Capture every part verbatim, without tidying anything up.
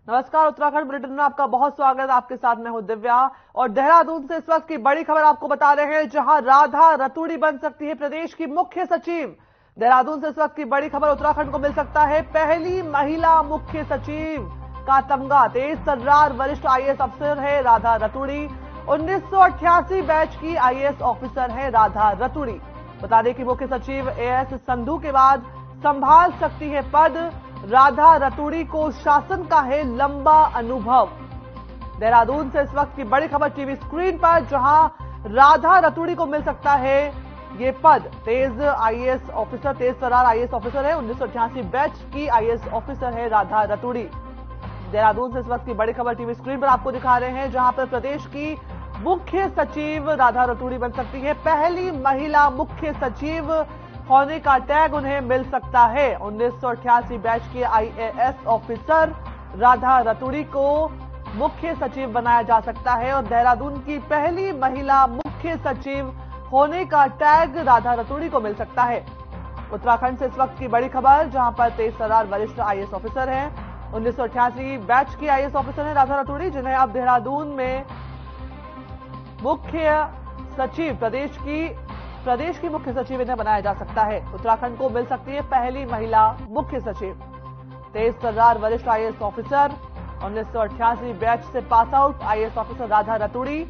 नमस्कार, उत्तराखंड बुलेटिन में आपका बहुत स्वागत है। आपके साथ मैं हूं दिव्या और देहरादून से इस वक्त की बड़ी खबर आपको बता रहे हैं, जहां राधा रतूड़ी बन सकती है प्रदेश की मुख्य सचिव। देहरादून से इस वक्त की बड़ी खबर, उत्तराखंड को मिल सकता है पहली महिला मुख्य सचिव का तमगा। तेज तर्रार वरिष्ठ आईएएस अफसर है राधा रतूड़ी। उन्नीस सौ अट्ठासी बैच की आईएएस ऑफिसर है राधा रतूड़ी। बता दें कि मुख्य सचिव एएस संधू के बाद संभाल सकती है पद। राधा रतूड़ी को शासन का है लंबा अनुभव। देहरादून से इस वक्त की बड़ी खबर टीवी स्क्रीन पर, जहां राधा रतूड़ी को मिल सकता है ये पद। तेज आईएएस ऑफिसर, तेज तर्रार आईएएस ऑफिसर है, उन्नीस सौ अट्ठासी बैच की आईएएस ऑफिसर है राधा रतूड़ी। देहरादून से इस वक्त की बड़ी खबर टीवी स्क्रीन पर आपको दिखा रहे हैं, जहां पर प्रदेश की मुख्य सचिव राधा रतूड़ी बन सकती है पहली महिला मुख्य सचिव होने का टैग उन्हें मिल सकता है। उन्नीस सौ अट्ठासी बैच के आईएएस ऑफिसर राधा रतूड़ी को मुख्य सचिव बनाया जा सकता है और देहरादून की पहली महिला मुख्य सचिव होने का टैग राधा रतूड़ी को मिल सकता है। उत्तराखंड से इस वक्त की बड़ी खबर, जहां पर तेज तर्रार वरिष्ठ आईएएस ऑफिसर हैं, उन्नीस सौ अट्ठासी बैच की आईएएस ऑफिसर हैं राधा रतूड़ी, जिन्हें अब देहरादून में मुख्य सचिव प्रदेश की प्रदेश की मुख्य सचिव इन्हें बनाया जा सकता है। उत्तराखंड को मिल सकती है पहली महिला मुख्य सचिव। तेज तर्रार वरिष्ठ आईएएस ऑफिसर, उन्नीस सौ अट्ठासी बैच से pass out IAS officer Radha Raturi.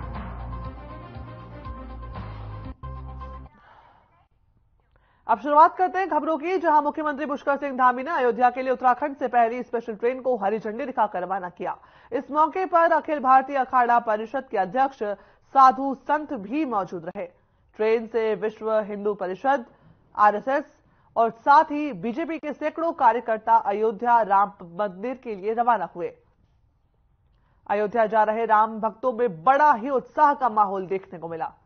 अब शुरुआत करते हैं खबरों की, जहां मुख्यमंत्री पुष्कर सिंह धामी ने अयोध्या के लिए उत्तराखंड से पहली स्पेशल ट्रेन को हरी झंडी दिखाकर रवाना किया। इस मौके पर अखिल भारतीय अखाड़ा परिषद के अध्यक्ष साधु संत भी मौजूद रहे। ट्रेन से विश्व हिंदू परिषद, आरएसएस और साथ ही बीजेपी के सैकड़ों कार्यकर्ता अयोध्या राम मंदिर के लिए रवाना हुए। अयोध्या जा रहे राम भक्तों में बड़ा ही उत्साह का माहौल देखने को मिला।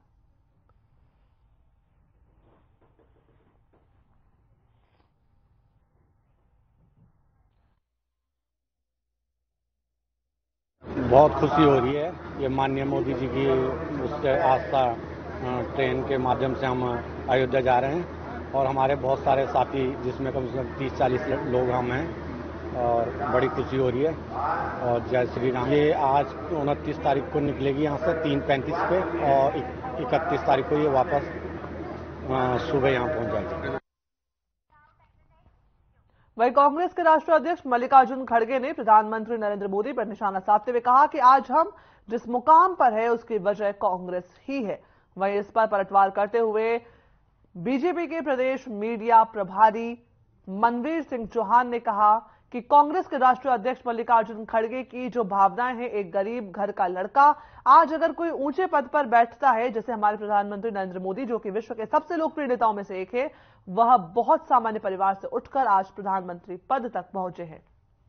बहुत खुशी हो रही है। ये माननीय मोदी जी की उससे आस्था ट्रेन के माध्यम से हम अयोध्या जा रहे हैं और हमारे बहुत सारे साथी, जिसमें कम से कम तीस चालीस लोग हम हैं और बड़ी खुशी हो रही है। और जय श्री राम। ये आज उनतीस तारीख को निकलेगी यहाँ से तीन पैंतीस पे और इकतीस तारीख को ये वापस सुबह यहाँ पहुँच जाएगी। वहीं कांग्रेस के राष्ट्रीय अध्यक्ष मल्लिकार्जुन खड़गे ने प्रधानमंत्री नरेंद्र मोदी पर निशाना साधते हुए कहा कि आज हम जिस मुकाम पर है उसकी वजह कांग्रेस ही है। वहीं इस पर पलटवार करते हुए बीजेपी के प्रदेश मीडिया प्रभारी मनवीर सिंह चौहान ने कहा कि कांग्रेस के राष्ट्रीय अध्यक्ष मल्लिकार्जुन खड़गे की जो भावनाएं हैं, एक गरीब घर का लड़का आज अगर कोई ऊंचे पद पर बैठता है, जैसे हमारे प्रधानमंत्री नरेंद्र मोदी जो कि विश्व के सबसे लोकप्रिय नेताओं में से एक है, वह बहुत सामान्य परिवार से उठकर आज प्रधानमंत्री पद तक पहुंचे हैं।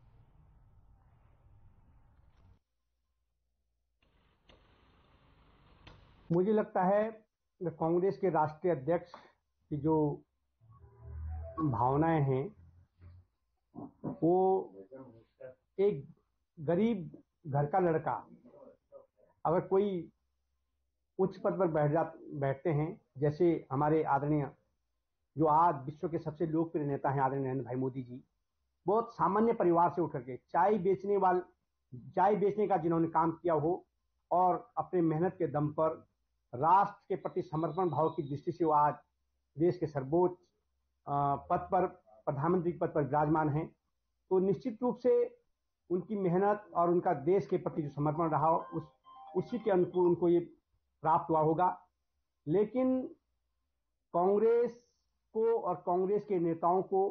मुझे लगता है कांग्रेस के राष्ट्रीय अध्यक्ष की जो भावनाएं हैं, वो एक गरीब घर का लड़का अगर कोई उच्च पद पर बैठ जा बैठते हैं, जैसे हमारे आदरणीय जो आज विश्व के सबसे लोकप्रिय नेता हैं आदरणीय नरेंद्र भाई मोदी जी, बहुत सामान्य परिवार से उठकर के चाय बेचने वाल चाय बेचने का जिन्होंने काम किया हो और अपने मेहनत के दम पर राष्ट्र के प्रति समर्पण भाव की दृष्टि से वो आज देश के सर्वोच्च पद पर, प्रधानमंत्री पद पर विराजमान हैं, तो निश्चित रूप से उनकी मेहनत और उनका देश के प्रति जो समर्पण रहा उस उसी के अनुकूल उनको ये प्राप्त हुआ होगा। लेकिन कांग्रेस को और कांग्रेस के नेताओं को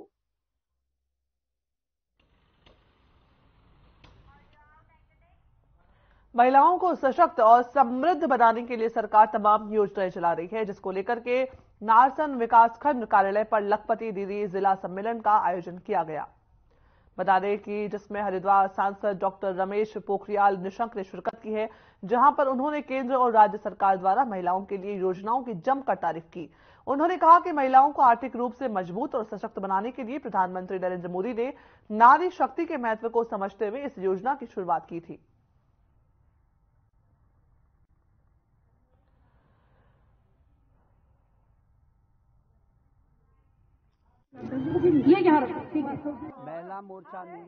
महिलाओं को सशक्त और समृद्ध बनाने के लिए सरकार तमाम योजनाएं चला रही है, जिसको लेकर के नारसन विकासखंड कार्यालय पर लखपति दीदी जिला सम्मेलन का आयोजन किया गया। बता दें कि जिसमें हरिद्वार सांसद डॉक्टर रमेश पोखरियाल निशंक ने शिरकत की है, जहां पर उन्होंने केंद्र और राज्य सरकार द्वारा महिलाओं के लिए योजनाओं की जमकर तारीफ की। उन्होंने कहा कि महिलाओं को आर्थिक रूप से मजबूत और सशक्त बनाने के लिए प्रधानमंत्री नरेंद्र मोदी ने नारी शक्ति के महत्व को समझते हुए इस योजना की शुरुआत की थी। ये यहाँ रखो, ठीक है। महिला मोर्चा ने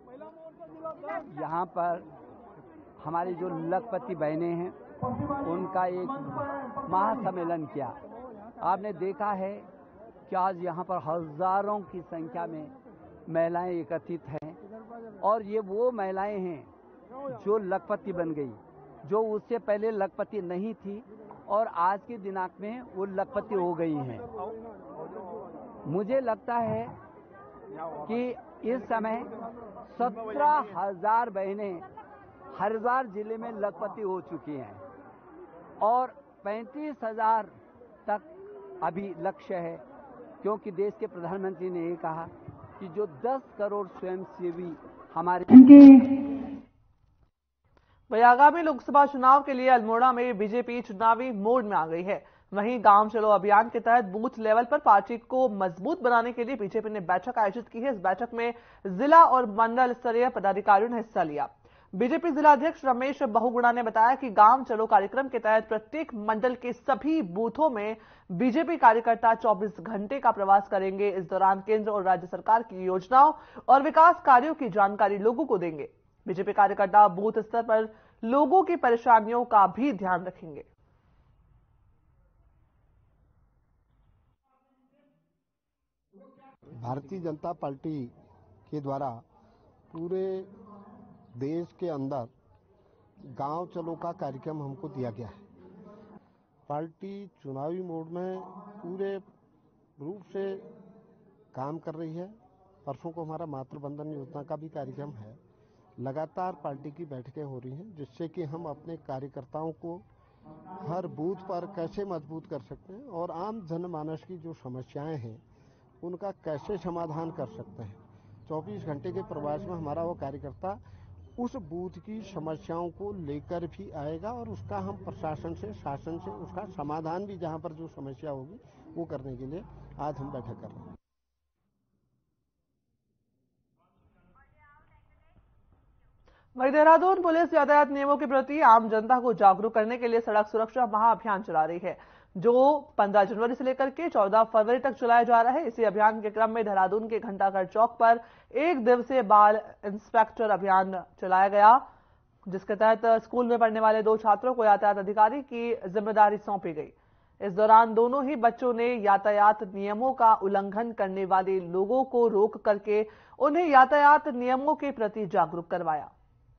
यहाँ पर हमारी जो लखपति बहनें हैं उनका एक महासम्मेलन किया। आपने देखा है कि आज यहाँ पर हजारों की संख्या में महिलाएं एकत्रित हैं और ये वो महिलाएं हैं जो लखपति बन गई, जो उससे पहले लखपति नहीं थी और आज के दिनांक में वो लखपति हो गई हैं। मुझे लगता है कि इस समय सत्रह हजार बहनें हरिद्वार जिले में लखपति हो चुकी हैं और पैंतीस हजार तक अभी लक्ष्य है, क्योंकि देश के प्रधानमंत्री ने ये कहा कि जो दस करोड़ स्वयंसेवी हमारे वही आगामी लोकसभा चुनाव के लिए अल्मोड़ा में बीजेपी चुनावी मोड में आ गई है। वहीं गांव चलो अभियान के तहत बूथ लेवल पर पार्टी को मजबूत बनाने के लिए बीजेपी ने बैठक आयोजित की है। इस बैठक में जिला और मंडल स्तरीय पदाधिकारियों ने हिस्सा लिया। बीजेपी जिला अध्यक्ष रमेश बहुगुणा ने बताया कि गांव चलो कार्यक्रम के तहत प्रत्येक मंडल के सभी बूथों में बीजेपी कार्यकर्ता चौबीस घंटे का प्रवास करेंगे। इस दौरान केंद्र और राज्य सरकार की योजनाओं और विकास कार्यों की जानकारी लोगों को देंगे। बीजेपी कार्यकर्ता बूथ स्तर पर लोगों की परेशानियों का भी ध्यान रखेंगे। भारतीय जनता पार्टी के द्वारा पूरे देश के अंदर गांव चलो का कार्यक्रम हमको दिया गया है। पार्टी चुनावी मोड में पूरे रूप से काम कर रही है। परसों को हमारा मातृबंधन योजना का भी कार्यक्रम है। लगातार पार्टी की बैठकें हो रही हैं, जिससे कि हम अपने कार्यकर्ताओं को हर बूथ पर कैसे मजबूत कर सकते हैं और आम जनमानस की जो समस्याएं हैं उनका कैसे समाधान कर सकते हैं। चौबीस घंटे के प्रवास में हमारा वो कार्यकर्ता उस बूथ की समस्याओं को लेकर भी आएगा और उसका हम प्रशासन से, शासन से उसका समाधान भी, जहां पर जो समस्या होगी वो करने के लिए आज हम बैठक कर रहे हैं। वहीं देहरादून पुलिस यातायात नियमों के प्रति आम जनता को जागरूक करने के लिए सड़क सुरक्षा महाअभियान चला रही है, जो पंद्रह जनवरी से लेकर के चौदह फरवरी तक चलाया जा रहा है। इसी अभियान के क्रम में देहरादून के घंटाघर चौक पर एक दिवसीय बाल इंस्पेक्टर अभियान चलाया गया, जिसके तहत स्कूल में पढ़ने वाले दो छात्रों को यातायात अधिकारी की जिम्मेदारी सौंपी गई। इस दौरान दोनों ही बच्चों ने यातायात नियमों का उल्लंघन करने वाले लोगों को रोक करके उन्हें यातायात नियमों के प्रति जागरूक करवाया।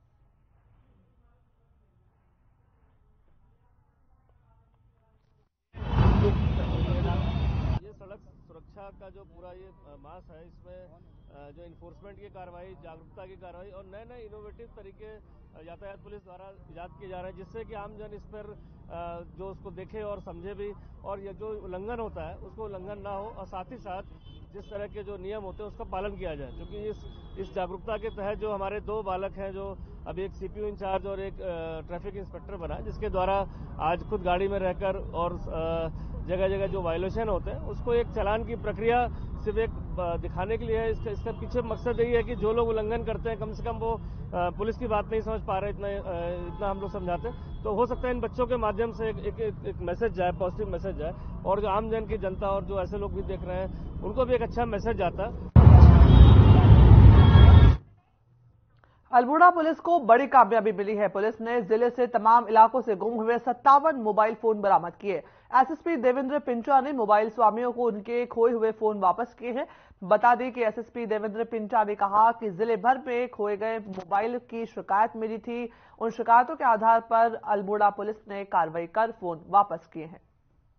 सुरक्षा का जो पूरा ये मास है, इसमें जो इन्फोर्समेंट की कार्रवाई, जागरूकता की कार्रवाई और नए नए इनोवेटिव तरीके यातायात पुलिस द्वारा इजाद किए जा रहे हैं, जिससे कि आम जन इस पर जो उसको देखे और समझे भी, और ये जो उल्लंघन होता है उसको उल्लंघन ना हो, और साथ ही साथ जिस तरह के जो नियम होते हैं उसका पालन किया जाए। क्योंकि इस इस जागरूकता के तहत जो हमारे दो बालक हैं, जो अभी एक सीपीयू इंचार्ज और एक ट्रैफिक इंस्पेक्टर बना, जिसके द्वारा आज खुद गाड़ी में रहकर और जगह जगह जो वायलेशन होते हैं उसको एक चालान की प्रक्रिया सिर्फ एक दिखाने के लिए है। इसका इसका पीछे मकसद यही है कि जो लोग उल्लंघन करते हैं, कम से कम वो पुलिस की बात नहीं समझ पा रहे, इतना इतना हम लोग समझाते हैं, तो हो सकता है इन बच्चों के माध्यम से एक, एक, एक, एक मैसेज जाए, पॉजिटिव मैसेज जाए, और जो आम जन की जनता और जो ऐसे लोग भी देख रहे हैं उनको भी एक अच्छा मैसेज जाता है। अल्मोड़ा पुलिस को बड़ी कामयाबी मिली है। पुलिस ने जिले से तमाम इलाकों से गुम हुए सत्तावन मोबाइल फोन बरामद किए। एसएसपी देवेंद्र पिंचा ने मोबाइल स्वामियों को उनके खोए हुए फोन वापस किए हैं। बता दें कि एसएसपी देवेंद्र पिंचा ने कहा कि जिले भर में खोए गए मोबाइल की शिकायत मिली थी। उन शिकायतों के आधार पर अल्मोड़ा पुलिस ने कार्रवाई कर फोन वापस किए हैं।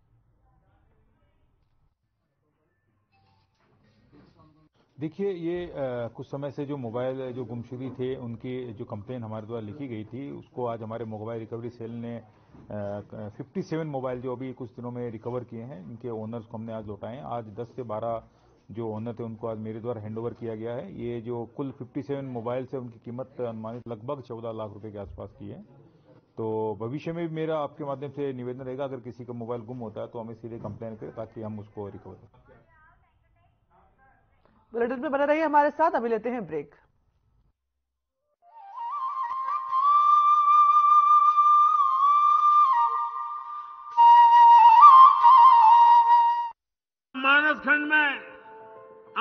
देखिए, ये आ, कुछ समय से जो मोबाइल जो गुमशुदगी थे उनकी जो कंप्लेन हमारे द्वारा लिखी गई थी, उसको आज हमारे मोबाइल रिकवरी सेल ने सत्तावन मोबाइल जो अभी कुछ दिनों में रिकवर किए हैं, इनके ओनर्स को हमने आज लौटाए हैं। आज दस से बारह जो ओनर थे उनको आज मेरे द्वारा हैंडओवर किया गया है। ये जो कुल सत्तावन मोबाइल से उनकी कीमत अनुमानित लगभग चौदह लाख रुपए के आसपास की है। तो भविष्य में भी मेरा आपके माध्यम से निवेदन रहेगा, अगर किसी का मोबाइल गुम होता है तो हमें सीधे कंप्लेन करें ताकि हम उसको रिकवर करें। बुलेटिन में बने रहिए हमारे साथ। अभी लेते हैं ब्रेक। मानसखंड में आज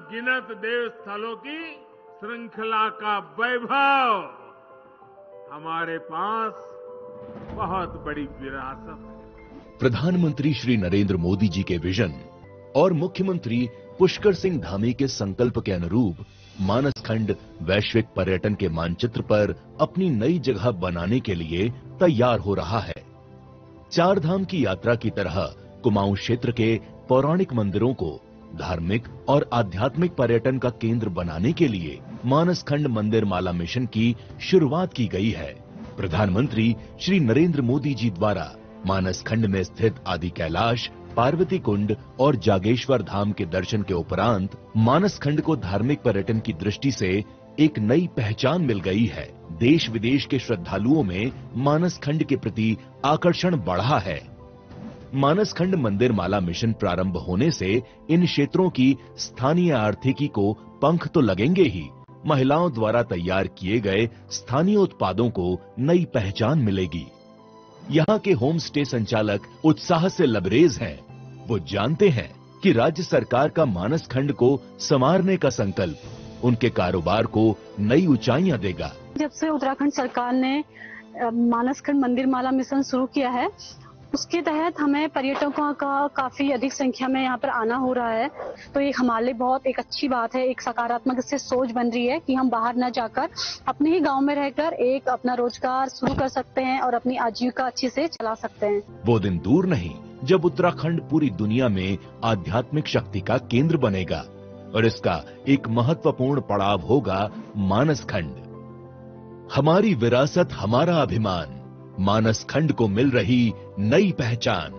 अनगिनत देव स्थलों की श्रृंखला का वैभव हमारे पास बहुत बड़ी विरासत है। प्रधानमंत्री श्री नरेंद्र मोदी जी के विजन और मुख्यमंत्री पुष्कर सिंह धामी के संकल्प के अनुरूप मानसखंड वैश्विक पर्यटन के मानचित्र पर अपनी नई जगह बनाने के लिए तैयार हो रहा है। चार धाम की यात्रा की तरह कुमाऊं क्षेत्र के पौराणिक मंदिरों को धार्मिक और आध्यात्मिक पर्यटन का केंद्र बनाने के लिए मानसखंड मंदिर माला मिशन की शुरुआत की गई है। प्रधानमंत्री श्री नरेंद्र मोदी जी द्वारा मानसखंड में स्थित आदि कैलाश, पार्वती कुंड और जागेश्वर धाम के दर्शन के उपरांत मानसखंड को धार्मिक पर्यटन की दृष्टि से एक नई पहचान मिल गई है। देश विदेश के श्रद्धालुओं में मानसखंड के प्रति आकर्षण बढ़ा है। मानसखंड मंदिर माला मिशन प्रारंभ होने से इन क्षेत्रों की स्थानीय आर्थिकी को पंख तो लगेंगे ही, महिलाओं द्वारा तैयार किए गए स्थानीय उत्पादों को नई पहचान मिलेगी। यहाँ के होम स्टे संचालक उत्साह से लबरेज हैं। वो जानते हैं कि राज्य सरकार का मानसखंड को संवारने का संकल्प उनके कारोबार को नई ऊंचाइयां देगा। जब से उत्तराखंड सरकार ने मानसखंड मंदिर माला मिशन शुरू किया है, उसके तहत हमें पर्यटकों का काफी अधिक संख्या में यहाँ पर आना हो रहा है। तो ये हमारे लिए बहुत एक अच्छी बात है, एक सकारात्मक इससे सोच बन रही है कि हम बाहर न जाकर अपने ही गांव में रहकर एक अपना रोजगार शुरू कर सकते हैं और अपनी आजीविका अच्छे से चला सकते हैं। वो दिन दूर नहीं जब उत्तराखंड पूरी दुनिया में आध्यात्मिक शक्ति का केंद्र बनेगा और इसका एक महत्वपूर्ण पड़ाव होगा मानसखंड। हमारी विरासत, हमारा अभिमान, मानसखंड को मिल रही नई पहचान।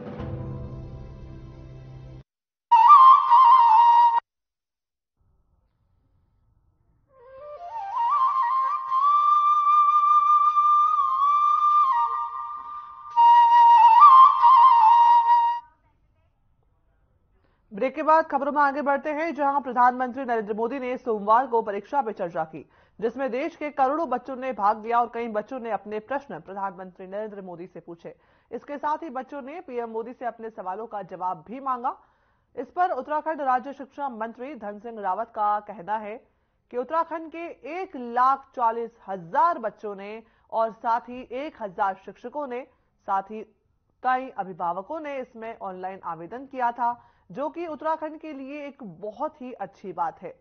ब्रेक के बाद खबरों में आगे बढ़ते हैं, जहां प्रधानमंत्री नरेंद्र मोदी ने सोमवार को परीक्षा पे चर्चा की, जिसमें देश के करोड़ों बच्चों ने भाग लिया और कई बच्चों ने अपने प्रश्न प्रधानमंत्री नरेंद्र मोदी से पूछे। इसके साथ ही बच्चों ने पीएम मोदी से अपने सवालों का जवाब भी मांगा। इस पर उत्तराखंड राज्य शिक्षा मंत्री धन सिंह रावत का कहना है कि उत्तराखंड के एक लाख चालीस हजार बच्चों ने और साथ ही एक हजार शिक्षकों ने, साथ ही कई अभिभावकों ने इसमें ऑनलाइन आवेदन किया था, जो कि उत्तराखंड के लिए एक बहुत ही अच्छी बात है।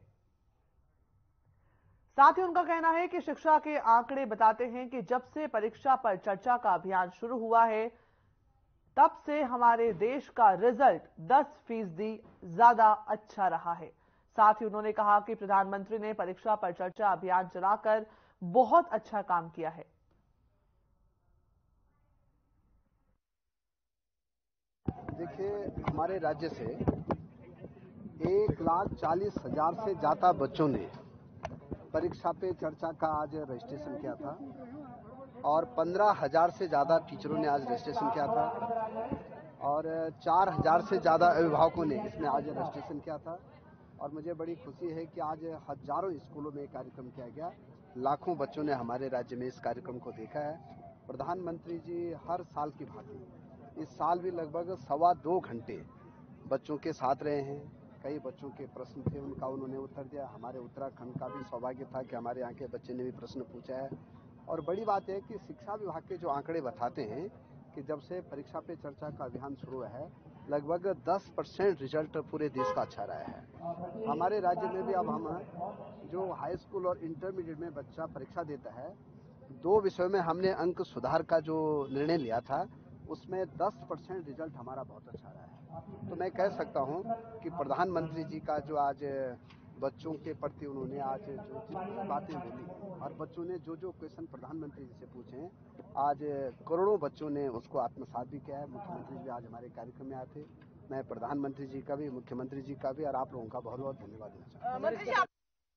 साथ ही उनका कहना है कि शिक्षा के आंकड़े बताते हैं कि जब से परीक्षा पर चर्चा का अभियान शुरू हुआ है, तब से हमारे देश का रिजल्ट दस फीसदी ज्यादा अच्छा रहा है। साथ ही उन्होंने कहा कि प्रधानमंत्री ने परीक्षा पर चर्चा अभियान चलाकर बहुत अच्छा काम किया है। देखिए, हमारे राज्य से एक लाख चालीस हजार से ज्यादा बच्चों ने परीक्षा पे चर्चा का आज रजिस्ट्रेशन किया था और पंद्रह हजार से ज्यादा टीचरों ने आज रजिस्ट्रेशन किया था और चार हजार से ज्यादा अभिभावकों ने इसमें आज रजिस्ट्रेशन किया था। और मुझे बड़ी खुशी है कि आज हजारों स्कूलों में कार्यक्रम किया गया, लाखों बच्चों ने हमारे राज्य में इस कार्यक्रम को देखा है। प्रधानमंत्री जी हर साल की भांति इस साल भी लगभग सवा दो घंटे बच्चों के साथ रहे हैं। कई बच्चों के प्रश्न थे, उनका उन्होंने उत्तर दिया। हमारे उत्तराखंड का भी सौभाग्य था कि हमारे यहाँ के बच्चे ने भी प्रश्न पूछा है। और बड़ी बात है कि शिक्षा विभाग के जो आंकड़े बताते हैं कि जब से परीक्षा पे चर्चा का अभियान शुरू है, लगभग दस परसेंट रिजल्ट पूरे देश का अच्छा रहा है। हमारे राज्य में भी अब हम जो हाई स्कूल और इंटरमीडिएट में बच्चा परीक्षा देता है, दो विषयों में हमने अंक सुधार का जो निर्णय लिया था, उसमें दस परसेंट रिजल्ट हमारा बहुत अच्छा रहा है। तो मैं कह सकता हूं कि प्रधानमंत्री जी का जो आज बच्चों के प्रति उन्होंने आज जो बातें बोली और बच्चों ने जो जो क्वेश्चन प्रधानमंत्री जी से पूछे, आज करोड़ों बच्चों ने उसको आत्मसात भी किया है। मुख्यमंत्री जी आज हमारे कार्यक्रम में आए थे। मैं प्रधानमंत्री जी का भी, मुख्यमंत्री जी का भी और आप लोगों का बहुत बहुत धन्यवाद देना चाहता हूँ।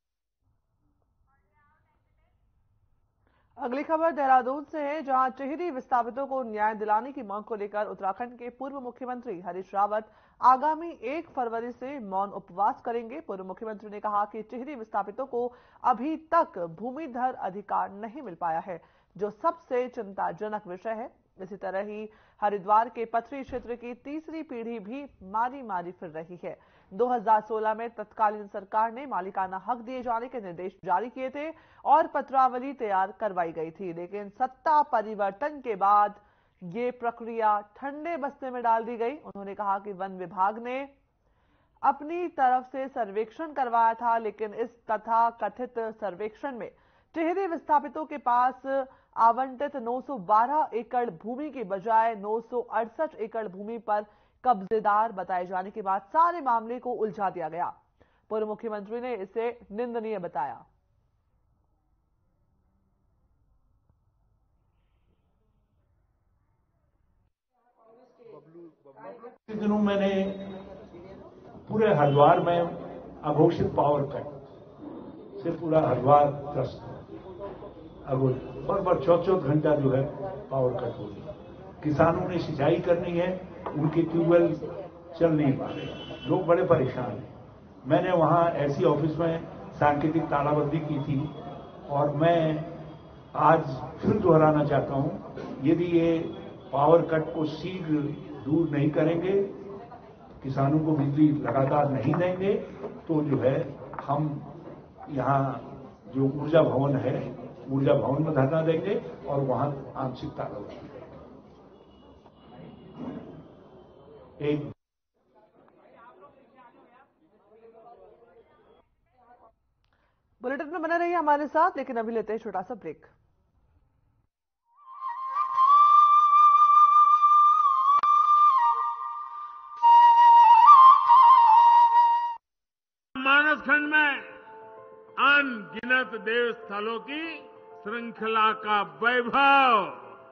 अगली खबर देहरादून से है, जहां टिहरी विस्थापितों को न्याय दिलाने की मांग को लेकर उत्तराखंड के पूर्व मुख्यमंत्री हरीश रावत आगामी एक फरवरी से मौन उपवास करेंगे। पूर्व मुख्यमंत्री ने कहा कि टिहरी विस्थापितों को अभी तक भूमिधर अधिकार नहीं मिल पाया है, जो सबसे चिंताजनक विषय है। इसी तरह ही हरिद्वार के पथरी क्षेत्र की तीसरी पीढ़ी भी मारी मारी फिर रही है। दो हज़ार सोलह में तत्कालीन सरकार ने मालिकाना हक दिए जाने के निर्देश जारी किए थे और पत्रावली तैयार करवाई गई थी, लेकिन सत्ता परिवर्तन के बाद ये प्रक्रिया ठंडे बस्ते में डाल दी गई। उन्होंने कहा कि वन विभाग ने अपनी तरफ से सर्वेक्षण करवाया था, लेकिन इस तथा कथित सर्वेक्षण में टिहरी विस्थापितों के पास आवंटित नौ सौ बारह एकड़ भूमि की बजाय नौ सौ अड़सठ एकड़ भूमि पर कब्जेदार बताए जाने के बाद सारे मामले को उलझा दिया गया। पूर्व मुख्यमंत्री ने इसे निंदनीय बताया। इस दिनों मैंने पूरे हरिद्वार में अघोषित पावर कट से पूरा हरिद्वार त्रस्त अघोषित और बार चौथ चौथ घंटा जो है पावर कट हो रही है। किसानों ने सिंचाई करनी है, उनके ट्यूबवेल चल नहीं पा रहे, लोग बड़े परेशान हैं। मैंने वहां ऐसी ऑफिस में सांकेतिक तालाबंदी की थी और मैं आज फिर दोहराना चाहता हूं, यदि ये पावर कट को शीघ्र दूर नहीं करेंगे, किसानों को बिजली लगातार नहीं देंगे, तो जो है हम यहाँ जो ऊर्जा भवन है, ऊर्जा भवन में धरना देंगे और वहां आंशिक तालाबंदी एक बुलेटिन में बने रहिए हमारे साथ, लेकिन अभी लेते हैं छोटा सा ब्रेक। मानसखंड में अनगिनत देव स्थलों की श्रृंखला का वैभव,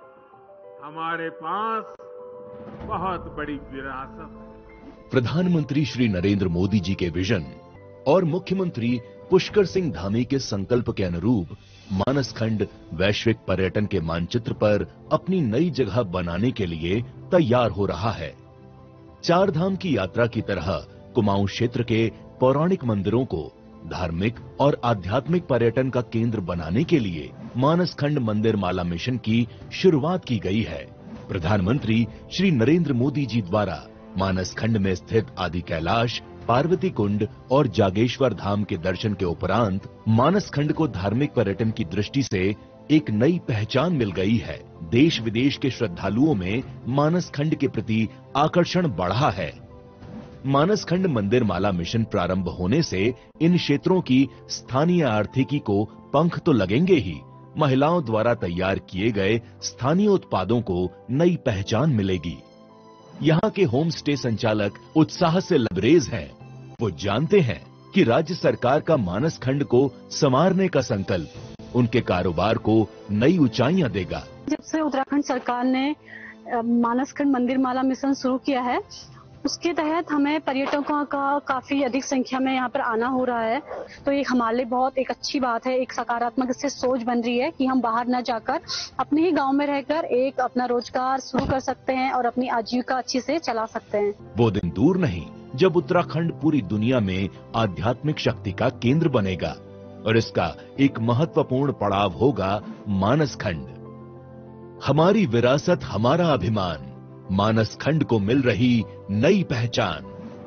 हमारे पास बहुत बड़ी विरासत है। प्रधानमंत्री श्री नरेंद्र मोदी जी के विजन और मुख्यमंत्री पुष्कर सिंह धामी के संकल्प के अनुरूप मानसखंड वैश्विक पर्यटन के मानचित्र पर अपनी नई जगह बनाने के लिए तैयार हो रहा है। चार धाम की यात्रा की तरह कुमाऊं क्षेत्र के पौराणिक मंदिरों को धार्मिक और आध्यात्मिक पर्यटन का केंद्र बनाने के लिए मानसखंड मंदिर माला मिशन की शुरुआत की गई है। प्रधानमंत्री श्री नरेंद्र मोदी जी द्वारा मानसखंड में स्थित आदि कैलाश, पार्वती कुंड और जागेश्वर धाम के दर्शन के उपरांत मानसखंड को धार्मिक पर्यटन की दृष्टि से एक नई पहचान मिल गई है। देश विदेश के श्रद्धालुओं में मानसखंड के प्रति आकर्षण बढ़ा है। मानसखंड मंदिर माला मिशन प्रारंभ होने से इन क्षेत्रों की स्थानीय आर्थिकी को पंख तो लगेंगे ही, महिलाओं द्वारा तैयार किए गए स्थानीय उत्पादों को नई पहचान मिलेगी। यहाँ के होम स्टे संचालक उत्साह से लबरेज हैं। वो जानते हैं कि राज्य सरकार का मानसखंड को संवारने का संकल्प उनके कारोबार को नई ऊंचाइयां देगा। जब से उत्तराखंड सरकार ने मानसखंड मंदिर माला मिशन शुरू किया है, उसके तहत हमें पर्यटकों का काफी अधिक संख्या में यहाँ पर आना हो रहा है। तो ये हमारे लिए बहुत एक अच्छी बात है, एक सकारात्मक इससे सोच बन रही है कि हम बाहर न जाकर अपने ही गांव में रहकर एक अपना रोजगार शुरू कर सकते हैं और अपनी आजीविका अच्छी से चला सकते हैं। वो दिन दूर नहीं जब उत्तराखंड पूरी दुनिया में आध्यात्मिक शक्ति का केंद्र बनेगा और इसका एक महत्वपूर्ण पड़ाव होगा मानसखंड। हमारी विरासत, हमारा अभिमान, मानसखंड को मिल रही नई पहचान।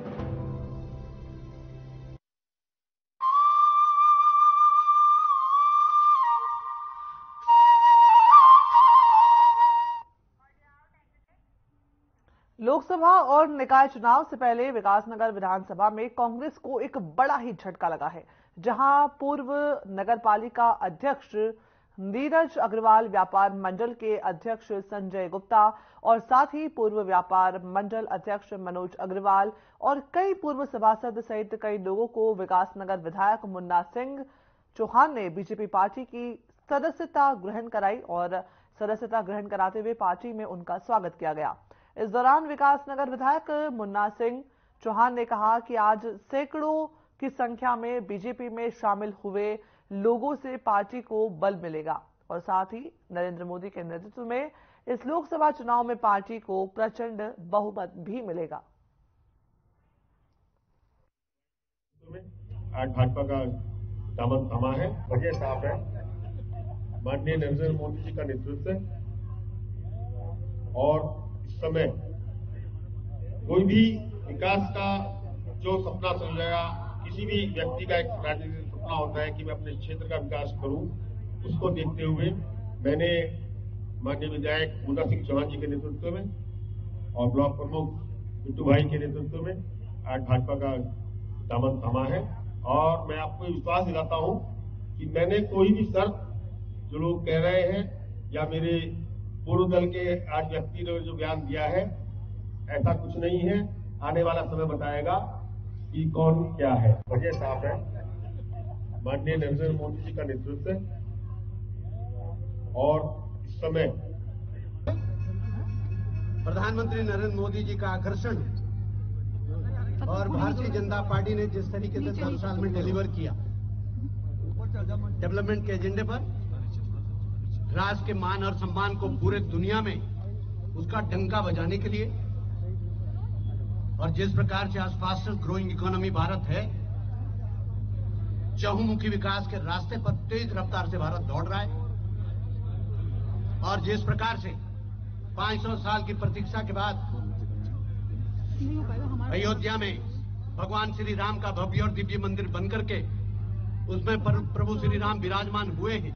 लोकसभा और निकाय चुनाव से पहले विकासनगर विधानसभा में कांग्रेस को एक बड़ा ही झटका लगा है, जहां पूर्व नगरपालिका अध्यक्ष नीरज अग्रवाल, व्यापार मंडल के अध्यक्ष संजय गुप्ता और साथ ही पूर्व व्यापार मंडल अध्यक्ष मनोज अग्रवाल और कई पूर्व सभासद सहित कई लोगों को विकासनगर विधायक मुन्ना सिंह चौहान ने बीजेपी पार्टी की सदस्यता ग्रहण कराई और सदस्यता ग्रहण कराते हुए पार्टी में उनका स्वागत किया गया। इस दौरान विकासनगर विधायक मुन्ना सिंह चौहान ने कहा कि आज सैकड़ों की संख्या में बीजेपी में शामिल हुए लोगों से पार्टी को बल मिलेगा और साथ ही नरेंद्र मोदी के नेतृत्व में इस लोकसभा चुनाव में पार्टी को प्रचंड बहुमत भी मिलेगा। आज भाजपा का दामन थमा है, वजह साफ है। माननीय नरेंद्र मोदी जी का नेतृत्व और इस समय कोई भी विकास का जो सपना समझेगा, किसी भी व्यक्ति का एक राजनीतिक सपना होता है कि मैं अपने क्षेत्र का विकास करूं, उसको देखते हुए मैंने माननीय विधायक मुन्ना सिंह चौहान जी के नेतृत्व में और ब्लॉक प्रमुख बिट्टू भाई के नेतृत्व में आज भाजपा का दामन थामा है। और मैं आपको विश्वास दिलाता हूं कि मैंने कोई भी शर्त जो लोग कह रहे हैं या मेरे पूर्व दल के आज व्यक्ति ने जो बयान दिया है, ऐसा कुछ नहीं है। आने वाला समय बताएगा कि कौन क्या है। वजह साफ है, माननीय नरेंद्र मोदी जी का नेतृत्व और इस समय प्रधानमंत्री नरेंद्र मोदी जी का आकर्षण और भारतीय जनता पार्टी ने जिस तरीके से दस साल में डिलीवर किया डेवलपमेंट के एजेंडे पर, राष्ट्र के मान और सम्मान को पूरे दुनिया में उसका डंका बजाने के लिए, और जिस प्रकार से आज फास्टेस्ट ग्रोइंग इकोनॉमी भारत है, चहुमुखी विकास के रास्ते पर तेज रफ्तार से भारत दौड़ रहा है, और जिस प्रकार से पाँच सौ साल की प्रतीक्षा के बाद अयोध्या में भगवान श्री राम का भव्य और दिव्य मंदिर बनकर के उसमें प्रभु श्री राम विराजमान हुए हैं।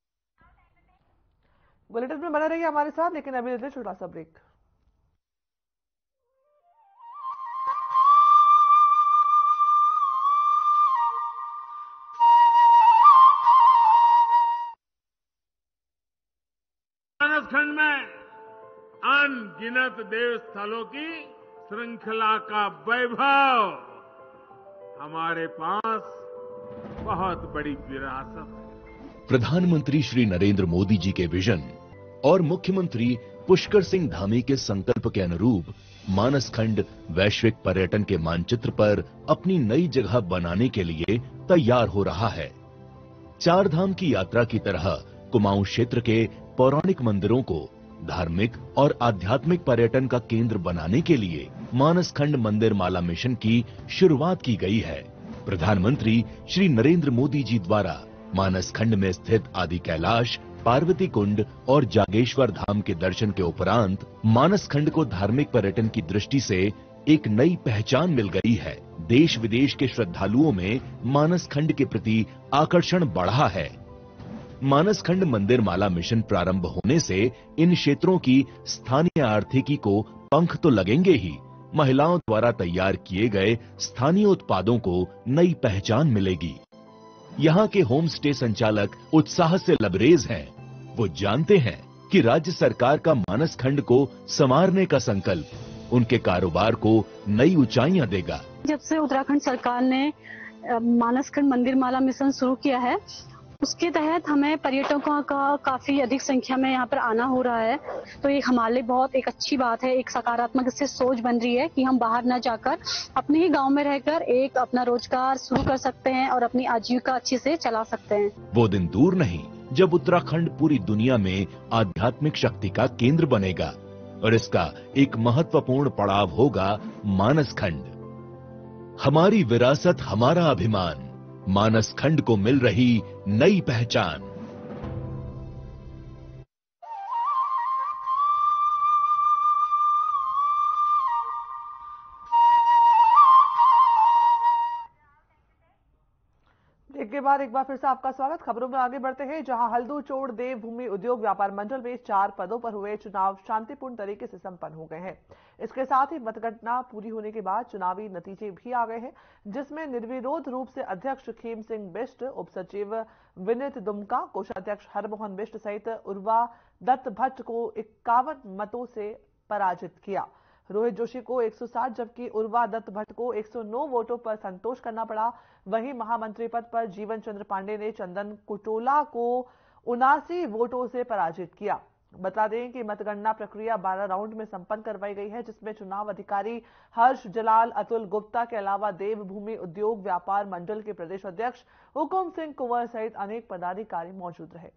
बुलेटिन में बने रहिए हमारे साथ, लेकिन अभी लेते छोटा सा ब्रेक। मानसखंड में अनगिनत देव स्थलों की श्रृंखला का वैभव, हमारे पास बहुत बड़ी विरासत है। प्रधानमंत्री श्री नरेंद्र मोदी जी के विजन और मुख्यमंत्री पुष्कर सिंह धामी के संकल्प के अनुरूप मानसखंड वैश्विक पर्यटन के मानचित्र पर अपनी नई जगह बनाने के लिए तैयार हो रहा है। चार धाम की यात्रा की तरह कुमाऊं क्षेत्र के पौराणिक मंदिरों को धार्मिक और आध्यात्मिक पर्यटन का केंद्र बनाने के लिए मानसखंड मंदिर माला मिशन की शुरुआत की गई है। प्रधानमंत्री श्री नरेंद्र मोदी जी द्वारा मानसखंड में स्थित आदि कैलाश, पार्वती कुंड और जागेश्वर धाम के दर्शन के उपरांत मानसखंड को धार्मिक पर्यटन की दृष्टि से एक नई पहचान मिल गई है। देश विदेश के श्रद्धालुओं में मानसखंड के प्रति आकर्षण बढ़ा है। मानसखंड मंदिर माला मिशन प्रारंभ होने से इन क्षेत्रों की स्थानीय आर्थिकी को पंख तो लगेंगे ही, महिलाओं द्वारा तैयार किए गए स्थानीय उत्पादों को नई पहचान मिलेगी। यहाँ के होम स्टे संचालक उत्साह से लबरेज हैं। वो जानते हैं कि राज्य सरकार का मानसखंड को संवारने का संकल्प उनके कारोबार को नई ऊंचाइयां देगा। जब से उत्तराखंड सरकार ने मानसखंड मंदिर माला मिशन शुरू किया है, उसके तहत हमें पर्यटकों का काफी अधिक संख्या में यहाँ पर आना हो रहा है। तो ये हमारे लिए बहुत एक अच्छी बात है, एक सकारात्मक इससे सोच बन रही है कि हम बाहर न जाकर अपने ही गांव में रहकर एक अपना रोजगार शुरू कर सकते हैं और अपनी आजीविका अच्छे से चला सकते हैं। वो दिन दूर नहीं जब उत्तराखंड पूरी दुनिया में आध्यात्मिक शक्ति का केंद्र बनेगा और इसका एक महत्वपूर्ण पड़ाव होगा मानसखंड। हमारी विरासत, हमारा अभिमान, मानसखंड को मिल रही नई पहचान। ब्रेक के बाद एक बार फिर से आपका स्वागत। खबरों में आगे बढ़ते हैं, जहां हल्दू चोड़ देवभूमि उद्योग व्यापार मंडल में चार पदों पर हुए चुनाव शांतिपूर्ण तरीके से संपन्न हो गए हैं। इसके साथ ही मतगणना पूरी होने के बाद चुनावी नतीजे भी आ गए हैं, जिसमें निर्विरोध रूप से अध्यक्ष खेम सिंह बिष्ट, उप सचिव विनीत दुमका, कोषाध्यक्ष हरमोहन बिष्ट सहित उर्वा दत्त भट्ट को इक्यावन मतों से पराजित किया। रोहित जोशी को एक सौ साठ जबकि उर्वा दत्त भट्ट को एक सौ नौ वोटों पर संतोष करना पड़ा। वहीं महामंत्री पद पर जीवन चंद्र पांडे ने चंदन कुटोला को उनासी वोटों से पराजित किया। बता दें कि मतगणना प्रक्रिया बारह राउंड में संपन्न करवाई गई है, जिसमें चुनाव अधिकारी हर्ष जलाल, अतुल गुप्ता के अलावा देवभूमि उद्योग व्यापार मंडल के प्रदेश अध्यक्ष हुकुम सिंह कुंवर सहित अनेक पदाधिकारी मौजूद रहे।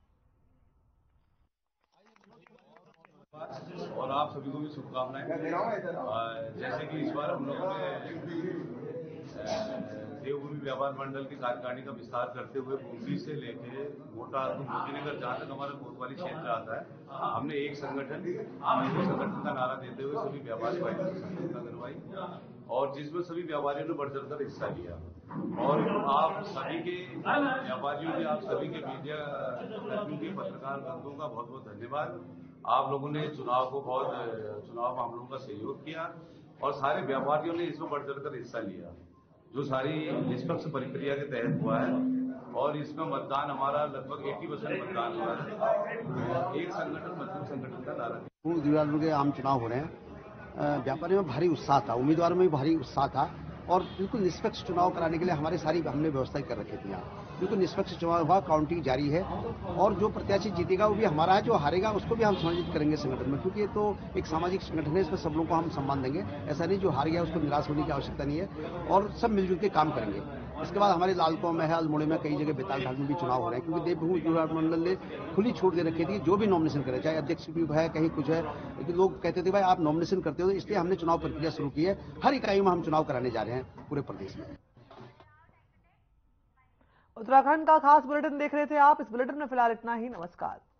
और आप सभी को भी शुभकामनाएं। जैसे कि इस बार हम लोगों ने देवभूमि व्यापार मंडल की कार्यकारिणी का विस्तार करते हुए बुंदी से लेके मोटा तो मोदीनगर जहाँ तक हमारा कोतवाली क्षेत्र आता है, हमने एक संगठन संगठन का नारा देते हुए सभी व्यापारी भाइयों से संगठन करवाई और जिसमें सभी व्यापारियों ने बढ़ चढ़कर हिस्सा लिया। और आप सभी के व्यापारियों के, आप सभी के मीडिया कर्मियों के, पत्रकार बंधुओं का बहुत बहुत धन्यवाद। आप लोगों ने चुनाव को बहुत चुनाव में हम लोगों का सहयोग किया और सारे व्यापारियों ने इसमें बढ़ चढ़कर हिस्सा लिया, जो सारी निष्पक्ष प्रक्रिया के तहत हुआ है। और इसमें मतदान हमारा लगभग अस्सी परसेंट मतदान हुआ है। एक संगठन मजबूत संगठन का नारा देहरादून के आम चुनाव हो रहे हैं। व्यापारियों में भारी उत्साह था, उम्मीदवारों में भी भारी उत्साह था और बिल्कुल निष्पक्ष चुनाव कराने के लिए हमारे सारी हमने व्यवस्था कर रखी थी। यहाँ बिल्कुल निष्पक्ष चुनाव हुआ, काउंटिंग जारी है और जो प्रत्याशी जीतेगा वो भी हमारा है, जो हारेगा उसको भी हम सम्मानित करेंगे संगठन में, क्योंकि ये तो एक सामाजिक संगठन है, इसमें सब लोगों को हम सम्मान देंगे। ऐसा नहीं जो हार गया उसको निराश होने की आवश्यकता नहीं है और सब मिलजुल के काम करेंगे। इसके बाद हमारे लालकुआं में है, अल्मोड़े में, कई जगह बेताल में भी चुनाव हो रहे हैं, क्योंकि देवभूमि व्यापार मंडल ने खुली छूट दे रखी थी जो भी नॉमिनेशन करे, चाहे अध्यक्ष भी है, कहीं कुछ है, लेकिन लोग कहते थे भाई आप नॉमिनेशन करते हो, तो इसलिए हमने चुनाव प्रक्रिया शुरू की है। हर इकाई में हम चुनाव कराने जा रहे हैं पूरे प्रदेश में। उत्तराखंड का खास बुलेटिन देख रहे थे आप। इस बुलेटिन में फिलहाल इतना ही। नमस्कार।